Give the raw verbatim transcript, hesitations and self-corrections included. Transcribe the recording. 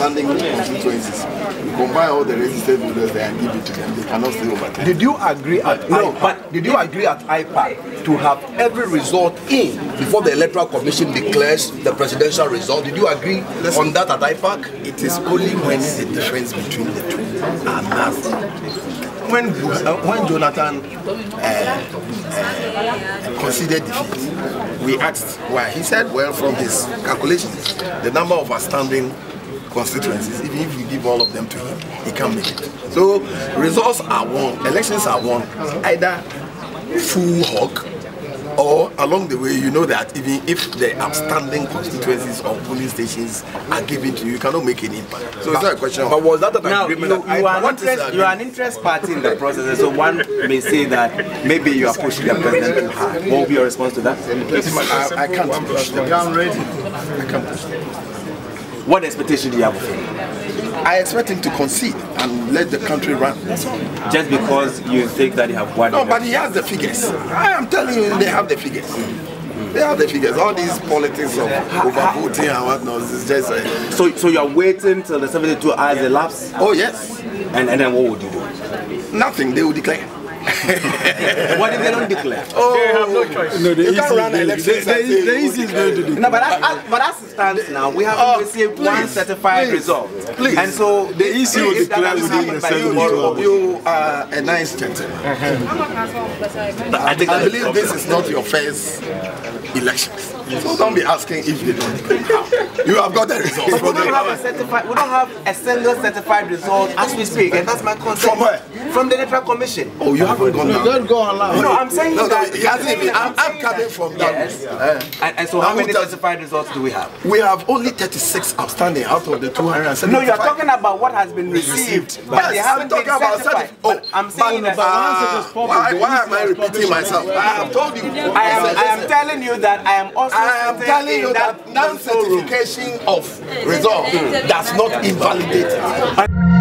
outstanding constituencies, we combine all the registered voters there and give it to them. They cannot stay overturn. Did you agree at no, I PAC, but did you agree at I PAC to have every result in before the Electoral Commission declares the presidential result? Did you agree on that at I PAC? It is only when the difference between the two are massive. When, uh, when Jonathan uh, uh, conceded defeat, we asked why. He said, well, from his calculations, the number of outstanding constituencies, even if you give all of them to him, he can't make it. So results are won, elections are won, either full hog, or along the way, you know that even if the outstanding constituencies or polling stations are given to you, you cannot make any impact. So it's not a question of... But was that an now, agreement? You, that you, I, are an interest, you are an interest party in the process, so one may say that maybe you are pushing the president too hard. What will be your response to that? I, I can't push them. I'm ready. I can't push them. What expectation do you have of him? I expect him to concede and let the country run. That's all. Just because you think that you have won? No, but he has the figures. I am telling you, they have the figures. They have the figures. All these politics of overvoting and whatnot is just... Uh, so, so you are waiting till the seventy-two hours elapse? Oh, yes. And, and then what would you do? Nothing. They will declare. What if they don't declare? Oh, they have no choice. No, you can't run elections. The easy is going to declare. No, but as, as, but as it stands now, we haven't oh, received please, one certified please, result. Please. And so the E C will declare within the seventy-two hours. You are a nice gentleman. I, think I believe this is not your first election. So don't be asking if they don't declare. You have got the results. But we don't have a certified. We don't have a single certified result as we speak, and that's my concern. From where? From the Electoral Commission. Oh, you haven't gone now. Don't go online. No, I'm saying no, that. No, he hasn't even. I'm, I'm coming that, from yes. that. Uh, and, and so, how many certified results do we have? We have only thirty-six outstanding out of the two hundred seventy-five. No, you're talking about what has been received, but yes, they haven't I'm been talking certified. About oh, I'm saying but, that. Uh, why, why am I repeating myself? I have told you. I am, I am telling you that I am also. I am telling you that non-certification of results does not invalidate it.